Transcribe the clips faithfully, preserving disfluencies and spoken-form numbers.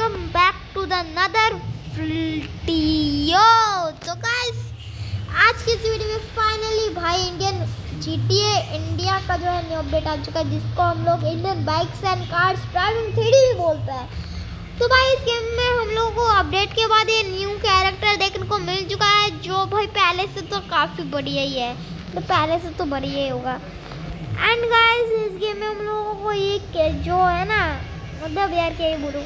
Welcome back to the another video. तो guys आज की इस वीडियो में फाइनली भाई इंडियन जीटीए इंडिया का जो है न्यू अपडेट आ चुका है, जिसको हम लोग Indian bikes and cars driving three D भी बोलते हैं। तो भाई इस गेम में हम लोगों को अपडेट के बाद ये न्यू कैरेक्टर देखने को मिल चुका है, जो भाई पहले से तो काफ़ी बढ़िया ही है, तो पहले से तो बढ़िया ही होगा। एंड गाइस इस गेम में हम लोगों को ये जो है ना, मतलब यार क्या ही बोलूं,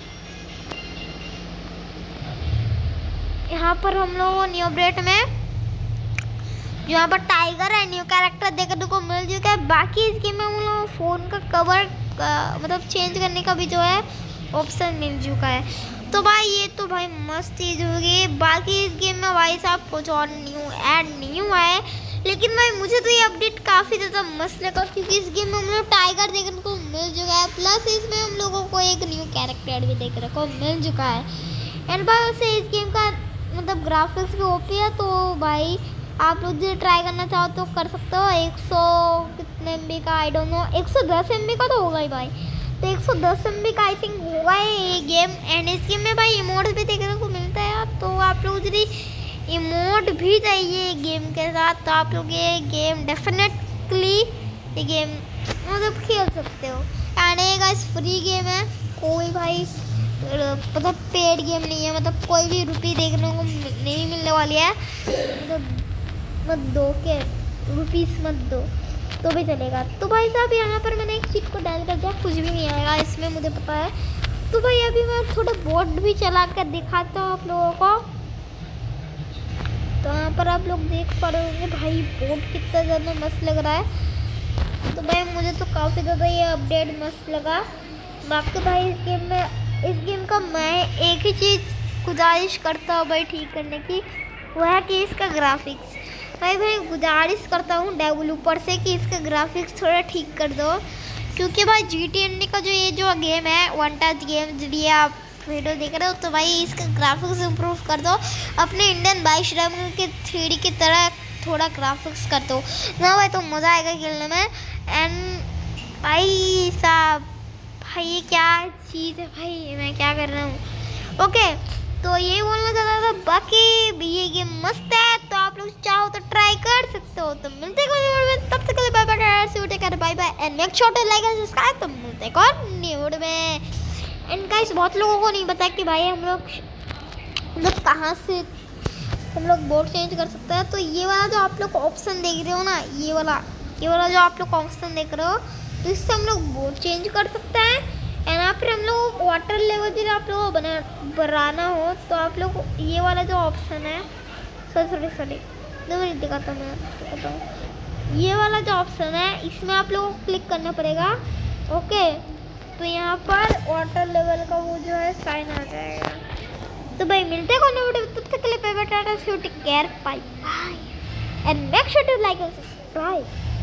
यहाँ पर हम लोगों को न्यू अपडेट में जो यहाँ पर टाइगर है न्यू कैरेक्टर देखने को मिल चुका है। बाकी इस गेम में हम लोगों को फ़ोन का कवर का, मतलब चेंज करने का भी जो है ऑप्शन मिल चुका है। तो भाई ये तो भाई मस्त चीज़ होगी। बाकी इस गेम में भाई साहब कुछ और न्यू ऐड नहीं हुआ है, लेकिन भाई मुझे तो ये अपडेट काफ़ी ज़्यादा मस्त लगा, क्योंकि इस गेम में हम लोग टाइगर देखने को मिल चुका है, प्लस इसमें हम लोगों को एक न्यू कैरेक्टर भी देखने को मिल चुका है। एंड भाई वैसे इस गेम का मतलब ग्राफिक्स भी ओपी है, तो भाई आप लोग जो ट्राई करना चाहो तो कर सकते हो। एक सौ कितने एम बी का आई डोंट नो, एक सौ दस एम बी का तो होगा ही भाई, तो एक सौ दस एम बी का आई थिंक होगा ये गेम। एंड इस गेम में भाई इमोट भी देखने को मिलता है यार, तो आप लोग यदि इमोट भी चाहिए गेम के साथ तो आप लोग ये गेम डेफिनेटली ये गेम मतलब खेल सकते हो। एंड ये गाइस फ्री गेम है, कोई भाई मतलब पेड गेम नहीं है, मतलब कोई भी रुपी देखने को नहीं मिलने वाली है, मतलब मत दो के रुपीस मत दो तो भी चलेगा। तो भाई साहब यहाँ पर मैंने एक चीज़ को डाल कर दिया, कुछ भी नहीं आएगा इसमें, मुझे पता है। तो भाई अभी मैं थोड़ा बोर्ड भी चला कर दिखाता हूँ आप लोगों को। तो यहाँ पर आप लोग देख पा रहे होंगे भाई बोर्ड कितना ज़्यादा मस्त लग रहा है। तो भाई मुझे तो काफ़ी ज़्यादा ये अपडेट मस्त लगा। बाकी भाई इस गेम में इस गेम का मैं एक ही चीज़ गुजारिश करता हूँ भाई ठीक करने की, वह है कि इसका ग्राफिक्स। भाई भाई गुजारिश करता हूँ डेवलपर से कि इसका ग्राफिक्स थोड़ा ठीक कर दो, क्योंकि भाई जी टी इंडिया का जो ये जो गेम है वन टच गेम जो आप वीडियो देख रहे हो, तो भाई इसका ग्राफिक्स इम्प्रूव कर दो, अपने इंडियन बाइक ड्राइविंग के थ्री डी की तरह थोड़ा ग्राफिक्स कर दो ना भाई, तो मज़ा आएगा खेलने में। एंड भाई साहब भाई ये क्या चीज़ है भाई, मैं क्या कर रहा हूँ। ओके तो ये बोलना चाहता था, बाकी भी ये गेम मस्त है, तो आप लोग चाहो तो ट्राई कर सकते हो। तो मिलते हैं तब तक के लिए bye bye bye bye and make sure to like and subscribe. तो मिलते हैं कौन न्यू वीडियो में। एंड गाइस बहुत लोगों को नहीं पता कि भाई हम लोग मतलब कहाँ से हम लोग बोर्ड चेंज कर सकते हैं। तो ये वाला जो आप लोग ऑप्शन देख रहे हो ना, ये वाला ये वाला जो आप लोग ऑप्शन देख रहे हो, तो इससे हम लोग बोर्ड चेंज कर सकते हैं। एंड यहाँ पर हम लोग वाटर लेवल भी आप लोगों को बना बनाना हो तो आप लोग ये वाला जो ऑप्शन है, सॉरी सॉरी सॉरी दो मिनट दिखाता मैं दिखाता हूँ, ये वाला जो ऑप्शन है इसमें आप लोगों को क्लिक करना पड़ेगा। ओके तो यहाँ पर वाटर लेवल का वो जो है साइन आ जाएगा। तो भाई मिलते हैं कौन वीडियो, तब तक के लिए bye bye, take care, bye bye and make sure to like and subscribe.